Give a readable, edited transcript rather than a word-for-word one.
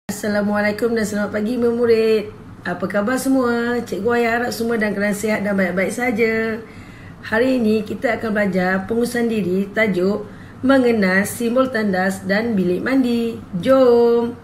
Assalamualaikum dan selamat pagi murid. Apa khabar semua? Cikgu Ayah harap semua dalam keadaan sihat dan baik-baik saja. Hari ini kita akan belajar pengurusan diri tajuk mengenal simbol tandas dan bilik mandi. Jom!